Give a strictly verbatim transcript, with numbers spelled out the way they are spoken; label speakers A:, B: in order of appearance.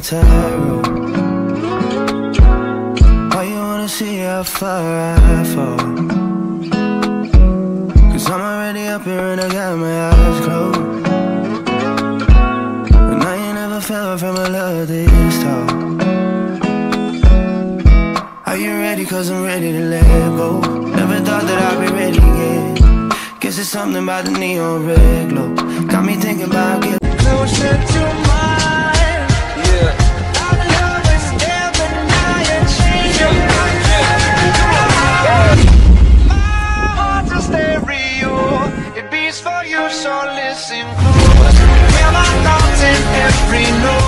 A: the tarot. Why you wanna see how far I fall? Cause I'm already up here and I got my eyes closed. And I ain't never fell from a love this tall. Are you ready? Cause I'm ready to let go. Never thought that I'd be ready again. Guess it's something about the neon red glow. Got me thinking about getting closer to mine. Yeah. Our love is never dying. Change your mind. My heart's a stereo. It beats for you, so listen close. Hear my thoughts in every note.